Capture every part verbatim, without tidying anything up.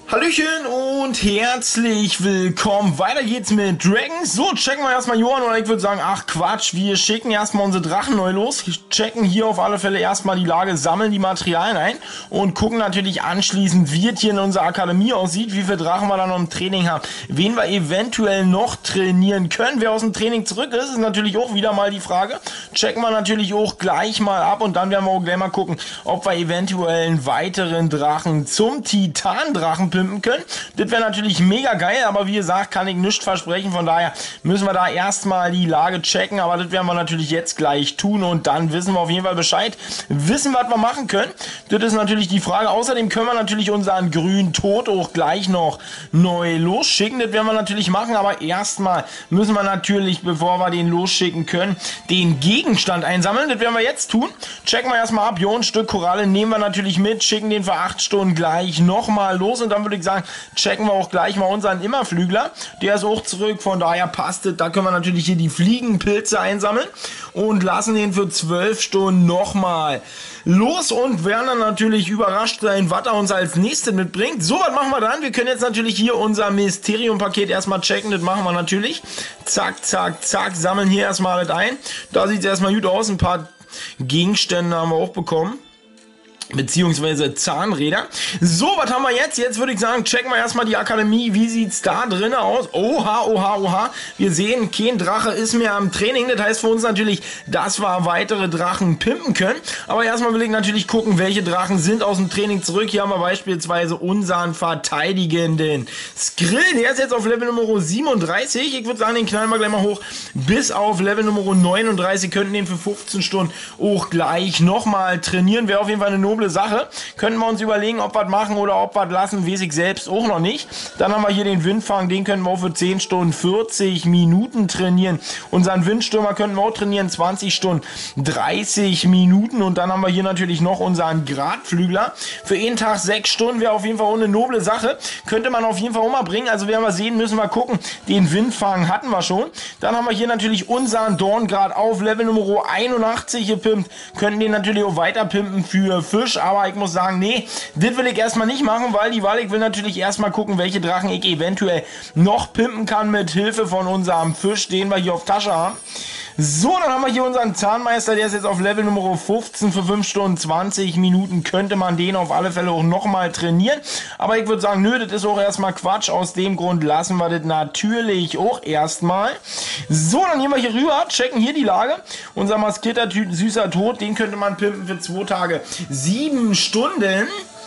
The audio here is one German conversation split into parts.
Hallöchen und herzlich willkommen. Weiter geht's mit Dragons. So, checken wir erstmal Johann oder ich würde sagen, ach Quatsch, wir schicken erstmal unsere Drachen neu los. Checken hier auf alle Fälle erstmal die Lage, sammeln die Materialien ein und gucken natürlich anschließend, wie es hier in unserer Akademie aussieht, wie viele Drachen wir da noch im Training haben, wen wir eventuell noch trainieren können. Wer aus dem Training zurück ist, ist natürlich auch wieder mal die Frage. Checken wir natürlich auch gleich mal ab und dann werden wir auch gleich mal gucken, ob wir eventuell einen weiteren Drachen zum Titan-Drachen pimpen können. Das wäre natürlich mega geil, aber wie gesagt, kann ich nichts versprechen, von daher müssen wir da erstmal die Lage checken, aber das werden wir natürlich jetzt gleich tun und dann wissen wir auf jeden Fall Bescheid, wissen, was wir machen können. Das ist natürlich die Frage. Außerdem können wir natürlich unseren grünen Tod auch gleich noch neu losschicken. Das werden wir natürlich machen, aber erstmal müssen wir natürlich, bevor wir den losschicken können, den Gegenstand einsammeln. Das werden wir jetzt tun. Checken wir erstmal ab. Jo, ein Stück Koralle nehmen wir natürlich mit, schicken den für acht Stunden gleich nochmal los und dann würde ich sagen, checken wir auch gleich mal unseren Immerflügler. Der ist auch zurück, von daher passt es. Da können wir natürlich hier die Fliegenpilze einsammeln und lassen den für zwölf Stunden nochmal los und werden dann natürlich überrascht sein, was er uns als nächstes mitbringt. So, was machen wir dann? Wir können jetzt natürlich hier unser Mysterium-Paket erstmal checken. Das machen wir natürlich. Zack, zack, zack. Sammeln hier erstmal das ein. Da sieht es erstmal gut aus. Ein paar Gegenstände haben wir auch bekommen. Beziehungsweise Zahnräder. So, was haben wir jetzt? Jetzt würde ich sagen, checken wir erstmal die Akademie. Wie sieht's da drinnen aus? Oha, oha, oha. Wir sehen, kein Drache ist mehr am Training. Das heißt für uns natürlich, dass wir weitere Drachen pimpen können. Aber erstmal will ich natürlich gucken, welche Drachen sind aus dem Training zurück. Hier haben wir beispielsweise unseren verteidigenden Skrill. Der ist jetzt auf Level Nummer siebenunddreißig. Ich würde sagen, den knallen wir gleich mal hoch. Bis auf Level Nummer neununddreißig. Könnten den für fünfzehn Stunden auch gleich nochmal trainieren. Wäre auf jeden Fall eine noble Sache. Könnten wir uns überlegen, ob wir das machen oder ob wir das lassen, weiß ich selbst auch noch nicht. Dann haben wir hier den Windfang, den können wir auch für zehn Stunden vierzig Minuten trainieren. Unseren Windstürmer könnten wir auch trainieren, zwanzig Stunden dreißig Minuten. Und dann haben wir hier natürlich noch unseren Gradflügler. Für einen Tag sechs Stunden wäre auf jeden Fall auch eine noble Sache. Könnte man auf jeden Fall auch mal bringen. Also werden wir sehen, müssen wir gucken. Den Windfang hatten wir schon. Dann haben wir hier natürlich unseren Dorngrad auf Level Nummer einundachtzig gepimpt. Könnten den natürlich auch weiter pimpen für Fisch. Aber ich muss sagen, nee, das will ich erstmal nicht machen, weil die Wahl, ich will natürlich erstmal gucken, welche Drachen ich eventuell noch pimpen kann mit Hilfe von unserem Fisch, den wir hier auf Tasche haben. So, dann haben wir hier unseren Zahnmeister, der ist jetzt auf Level Nummer fünfzehn für fünf Stunden zwanzig Minuten, könnte man den auf alle Fälle auch nochmal trainieren. Aber ich würde sagen, nö, das ist auch erstmal Quatsch, aus dem Grund lassen wir das natürlich auch erstmal. So, dann gehen wir hier rüber, checken hier die Lage. Unser maskierter süßer Tod, den könnte man pimpen für zwei Tage sieben Stunden.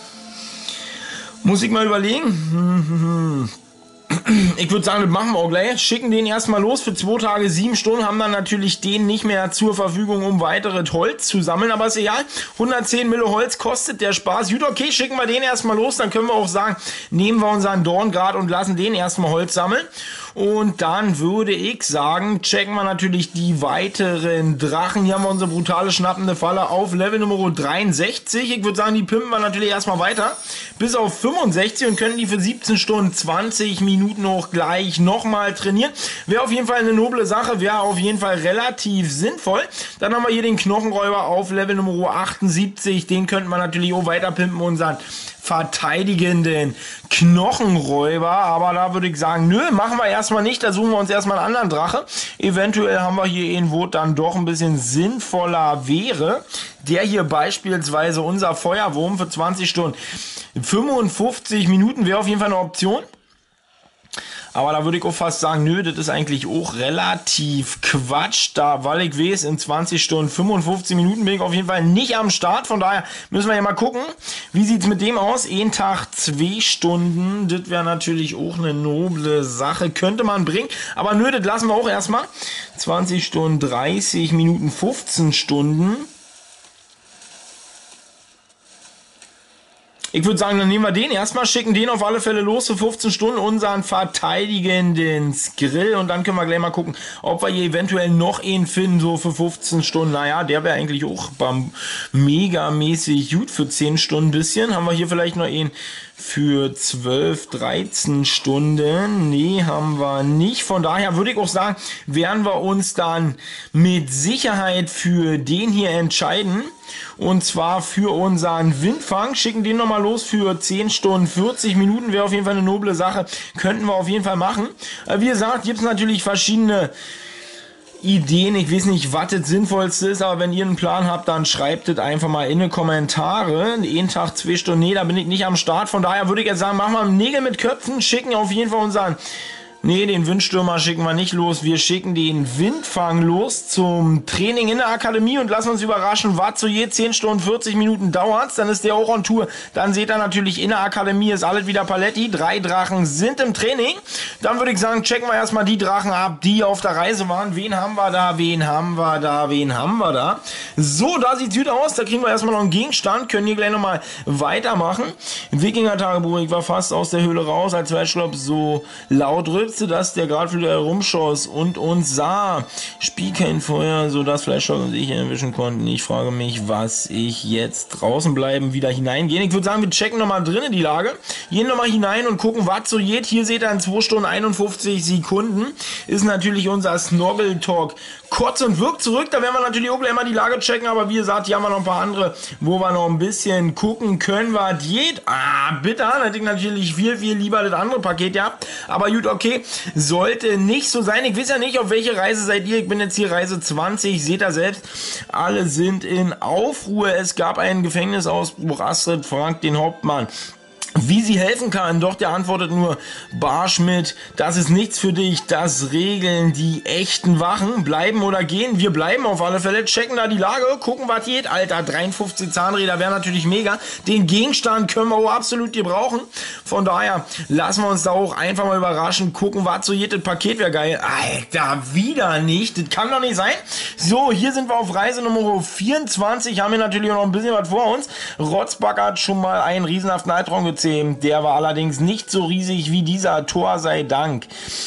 Muss ich mal überlegen. Ich würde sagen, das machen wir auch gleich. Schicken den erstmal los für zwei Tage, sieben Stunden. Haben dann natürlich den nicht mehr zur Verfügung, um weiteres Holz zu sammeln. Aber ist egal. hundertzehn Mille Holz kostet der Spaß. Gut, okay, schicken wir den erstmal los. Dann können wir auch sagen, nehmen wir unseren Dorngrad und lassen den erstmal Holz sammeln. Und dann würde ich sagen, checken wir natürlich die weiteren Drachen. Hier haben wir unsere brutale schnappende Falle auf Level Nummer dreiundsechzig. Ich würde sagen, die pimpen wir natürlich erstmal weiter. Bis auf fünfundsechzig und können die für siebzehn Stunden zwanzig Minuten auch gleich nochmal trainieren. Wäre auf jeden Fall eine noble Sache, wäre auf jeden Fall relativ sinnvoll. Dann haben wir hier den Knochenräuber auf Level Nummer achtundsiebzig. Den könnten wir natürlich auch weiter pimpen, unseren verteidigenden Knochenräuber, aber da würde ich sagen, nö, machen wir erstmal nicht, da suchen wir uns erstmal einen anderen Drache. Eventuell haben wir hier einen, wo dann doch ein bisschen sinnvoller wäre. Der hier beispielsweise unser Feuerwurm für zwanzig Stunden fünfundfünfzig Minuten wäre auf jeden Fall eine Option. Aber da würde ich auch fast sagen, nö, das ist eigentlich auch relativ Quatsch, da, weil ich weiß, in zwanzig Stunden fünfundfünfzig Minuten bin ich auf jeden Fall nicht am Start, von daher müssen wir ja mal gucken, wie sieht es mit dem aus, ein Tag zwei Stunden, das wäre natürlich auch eine noble Sache, könnte man bringen, aber nö, das lassen wir auch erstmal, zwanzig Stunden dreißig Minuten, fünfzehn Stunden. Ich würde sagen, dann nehmen wir den erstmal, schicken den auf alle Fälle los für fünfzehn Stunden, unseren verteidigenden Skrill. Und dann können wir gleich mal gucken, ob wir hier eventuell noch einen finden, so für fünfzehn Stunden. Naja, der wäre eigentlich auch beim megamäßig gut für zehn Stunden bisschen. Haben wir hier vielleicht noch einen für zwölf, dreizehn Stunden? Nee, haben wir nicht. Von daher würde ich auch sagen, werden wir uns dann mit Sicherheit für den hier entscheiden. Und zwar für unseren Windfang. Schicken den nochmal los für zehn Stunden vierzig Minuten. Wäre auf jeden Fall eine noble Sache. Könnten wir auf jeden Fall machen. Wie gesagt, gibt es natürlich verschiedene Ideen. Ich weiß nicht, was das Sinnvollste ist, aber wenn ihr einen Plan habt, dann schreibt es einfach mal in die Kommentare. Jeden Tag zwei Stunden, nee, da bin ich nicht am Start. Von daher würde ich jetzt sagen, machen wir Nägel mit Köpfen, schicken auf jeden Fall unseren... Nee, den Windstürmer schicken wir nicht los. Wir schicken den Windfang los zum Training in der Akademie und lassen uns überraschen, was so je zehn Stunden vierzig Minuten dauert. Dann ist der auch on Tour. Dann seht ihr natürlich, in der Akademie ist alles wieder Paletti. Drei Drachen sind im Training. Dann würde ich sagen, checken wir erstmal die Drachen ab, die auf der Reise waren. Wen haben wir da? Wen haben wir da? Wen haben wir da? So, da sieht's gut aus. Da kriegen wir erstmal noch einen Gegenstand. Können hier gleich nochmal weitermachen. Wikinger-Tagebuch. Ich war fast aus der Höhle raus, als wäre ich glaub so laut rülpst, dass der gerade wieder rumschoss und uns sah. Spiel kein Feuer, sodass Flashshot und ich ihn erwischen konnten. Ich frage mich, was ich jetzt draußen bleiben, wieder hineingehen. Ich würde sagen, wir checken nochmal drinnen die Lage. Gehen nochmal hinein und gucken, was so geht. Hier seht ihr in zwei Stunden einundfünfzig Sekunden ist natürlich unser Snorkel Talk kurz und wirkt zurück. Da werden wir natürlich auch gleich mal die Lage checken, aber wie gesagt, hier haben wir noch ein paar andere, wo wir noch ein bisschen gucken können, was geht. Ah, bitter, da hätte ich natürlich viel, viel lieber das andere Paket gehabt. Aber gut, okay. Sollte nicht so sein. Ich weiß ja nicht, auf welche Reise seid ihr. Ich bin jetzt hier Reise zwanzig. Seht ihr selbst. Alle sind in Aufruhr. Es gab einen Gefängnisausbruch. Astrid fragt den Hauptmann, wie sie helfen kann. Doch der antwortet nur barsch mit: Das ist nichts für dich, das regeln die echten Wachen. Bleiben oder gehen? Wir bleiben auf alle Fälle, checken da die Lage, gucken, was geht. Alter, dreiundfünfzig Zahnräder wäre natürlich mega. Den Gegenstand können wir auch absolut gebrauchen. Von daher lassen wir uns da auch einfach mal überraschen, gucken, was so geht. Das Paket wäre geil. Alter, wieder nicht. Das kann doch nicht sein. So, hier sind wir auf Reise Nummer vierundzwanzig. Haben wir natürlich noch ein bisschen was vor uns. Rotzback hat schon mal einen riesenhaften Albtraum gezogen. Der war allerdings nicht so riesig wie dieser, Tor sei Dank.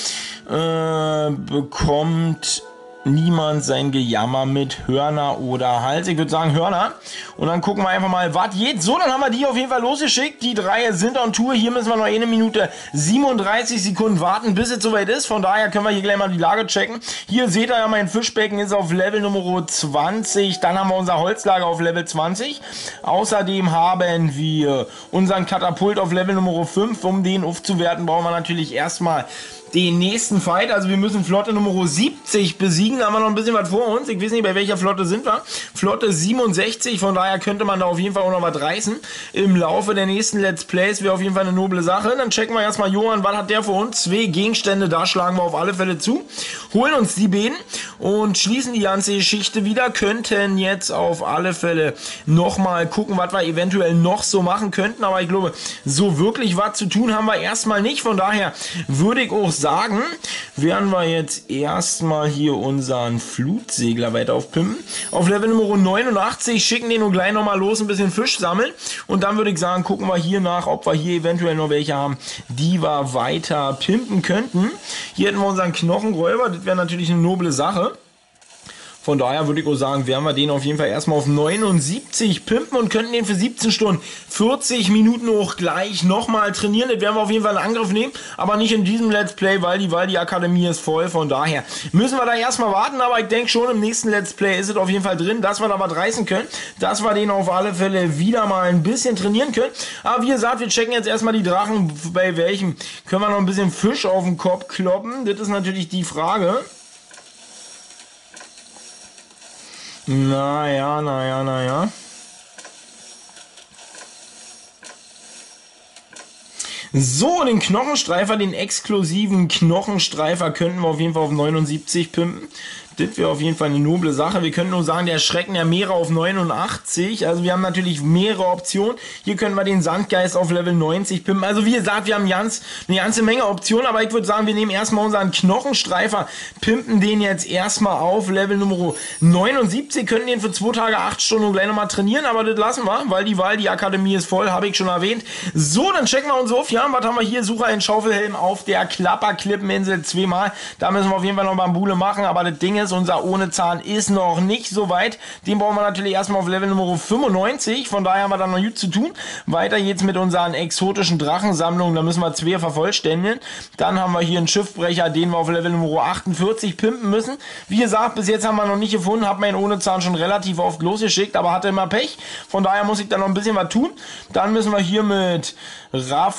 Äh, bekommt niemand sein Gejammer mit Hörner oder Hals. Ich würde sagen Hörner. Und dann gucken wir einfach mal, was geht. So, dann haben wir die auf jeden Fall losgeschickt. Die drei sind on Tour. Hier müssen wir noch eine Minute siebenunddreißig Sekunden warten, bis es soweit ist. Von daher können wir hier gleich mal die Lage checken. Hier seht ihr ja, mein Fischbecken ist auf Level Nummer zwanzig. Dann haben wir unser Holzlager auf Level zwanzig. Außerdem haben wir unseren Katapult auf Level Nummer fünf. Um den aufzuwerten, brauchen wir natürlich erstmal den nächsten Fight. Also wir müssen Flotte Nummer siebzig besiegen. Da haben wir noch ein bisschen was vor uns. Ich weiß nicht, bei welcher Flotte sind wir. Flotte siebenundsechzig. Von daher könnte man da auf jeden Fall auch noch was reißen. Im Laufe der nächsten Let's Plays wäre auf jeden Fall eine noble Sache. Dann checken wir erstmal Johann. Was hat der für uns? Zwei Gegenstände. Da schlagen wir auf alle Fälle zu. Holen uns die Bäden und schließen die ganze Geschichte wieder. Könnten jetzt auf alle Fälle nochmal gucken, was wir eventuell noch so machen könnten. Aber ich glaube, so wirklich was zu tun haben wir erstmal nicht. Von daher würde ich auch sagen, sagen, werden wir jetzt erstmal hier unseren Flutsegler weiter aufpimpen. Auf Level Nummer neunundachtzig, schicken den nur gleich nochmal los, ein bisschen Fisch sammeln. Und dann würde ich sagen, gucken wir hier nach, ob wir hier eventuell noch welche haben, die wir weiter pimpen könnten. Hier hätten wir unseren Knochenräuber, das wäre natürlich eine noble Sache. Von daher würde ich auch sagen, werden wir den auf jeden Fall erstmal auf neunundsiebzig pimpen und könnten den für siebzehn Stunden vierzig Minuten auch gleich nochmal trainieren. Das werden wir auf jeden Fall in Angriff nehmen, aber nicht in diesem Let's Play, weil die, weil die Akademie ist voll. Von daher müssen wir da erstmal warten, aber ich denke schon, im nächsten Let's Play ist es auf jeden Fall drin, dass wir da was reißen können, dass wir den auf alle Fälle wieder mal ein bisschen trainieren können. Aber wie gesagt, wir checken jetzt erstmal die Drachen, bei welchem können wir noch ein bisschen Fisch auf den Kopf kloppen. Das ist natürlich die Frage. Naja, naja, naja. So, den Knochenstreifer, den exklusiven Knochenstreifer könnten wir auf jeden Fall auf neunundsiebzig pimpen. Das wäre auf jeden Fall eine noble Sache. Wir können nur sagen, der Schrecken der Meere auf neunundachtzig. Also wir haben natürlich mehrere Optionen. Hier können wir den Sandgeist auf Level neunzig pimpen. Also wie gesagt, wir haben ganz, eine ganze Menge Optionen. Aber ich würde sagen, wir nehmen erstmal unseren Knochenstreifer, pimpen den jetzt erstmal auf Level Nummer neunundsiebzig. Können den für zwei Tage, acht Stunden gleich nochmal trainieren. Aber das lassen wir, weil die Wahl, die Akademie ist voll, habe ich schon erwähnt. So, dann checken wir uns auf. Ja, was haben wir hier? Sucher in Schaufelhelm auf der Klapperklippeninsel zweimal. Da müssen wir auf jeden Fall noch Bambule machen. Aber das Ding ist, ist. Unser ohne Zahn ist noch nicht so weit. Den brauchen wir natürlich erstmal auf Level Nummer fünfundneunzig. Von daher haben wir dann noch gut zu tun. Weiter geht's mit unseren exotischen Drachensammlungen. Da müssen wir zwei vervollständigen. Dann haben wir hier einen Schiffbrecher, den wir auf Level Nummer achtundvierzig pimpen müssen. Wie gesagt, bis jetzt haben wir noch nicht gefunden. Hab meinen ohne Zahn schon relativ oft losgeschickt, aber hatte immer Pech. Von daher muss ich da noch ein bisschen was tun. Dann müssen wir hier mit Raff...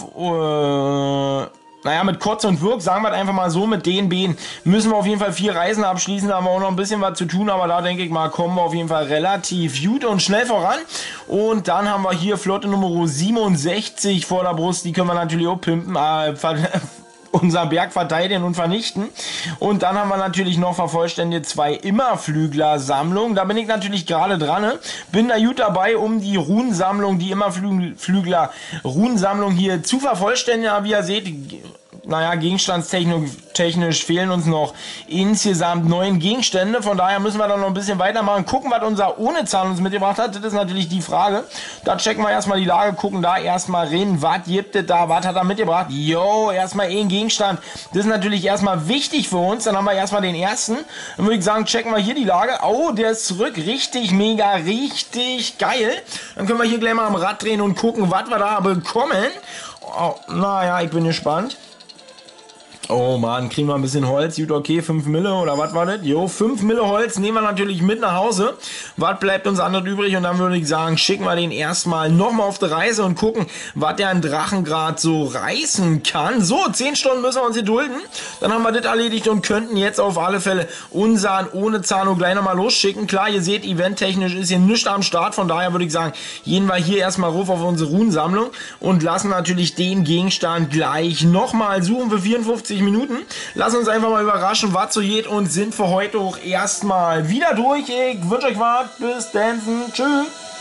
Äh Naja, mit Kotz und Wirk, sagen wir einfach mal so, mit den Beinen müssen wir auf jeden Fall vier Reisen abschließen, da haben wir auch noch ein bisschen was zu tun, aber da denke ich mal, kommen wir auf jeden Fall relativ gut und schnell voran. Und dann haben wir hier Flotte Nummer siebenundsechzig vor der Brust, die können wir natürlich auch pimpen, äh, unser Berg verteidigen und vernichten. Und dann haben wir natürlich noch vervollständigt zwei Immerflügler-Sammlungen. Da bin ich natürlich gerade dran. Ne? Bin da gut dabei, um die Runensammlung, die Immerflügler-Runensammlung hier zu vervollständigen. Aber wie ihr seht, naja, gegenstandstechnisch fehlen uns noch insgesamt neun Gegenstände. Von daher müssen wir dann noch ein bisschen weitermachen. Gucken, was unser ohne Zahn uns mitgebracht hat. Das ist natürlich die Frage. Da checken wir erstmal die Lage, gucken da erstmal rein. Was gibt es da? Was hat er mitgebracht? Jo, erstmal ein Gegenstand. Das ist natürlich erstmal wichtig für uns. Dann haben wir erstmal den ersten. Dann würde ich sagen, checken wir hier die Lage. Oh, der ist zurück. Richtig mega, richtig geil. Dann können wir hier gleich mal am Rad drehen und gucken, was wir da bekommen. Oh, naja, ich bin gespannt. Oh Mann, kriegen wir ein bisschen Holz. Gut, okay, fünf Mille oder was war das? Jo, fünf Mille Holz nehmen wir natürlich mit nach Hause. Was bleibt uns anderes übrig? Und dann würde ich sagen, schicken wir den erstmal nochmal auf die Reise und gucken, was der an Drachengrad so reißen kann. So, zehn Stunden müssen wir uns gedulden. Dann haben wir das erledigt und könnten jetzt auf alle Fälle unseren ohne Zahn gleich nochmal losschicken. Klar, ihr seht, eventtechnisch ist hier nichts am Start. Von daher würde ich sagen, gehen wir hier erstmal ruf auf unsere Runensammlung und lassen natürlich den Gegenstand gleich nochmal suchen für vierundfünfzig Minuten. Lass uns einfach mal überraschen, was so geht und sind für heute auch erstmal wieder durch. Ich wünsche euch was. Bis dann. Tschüss.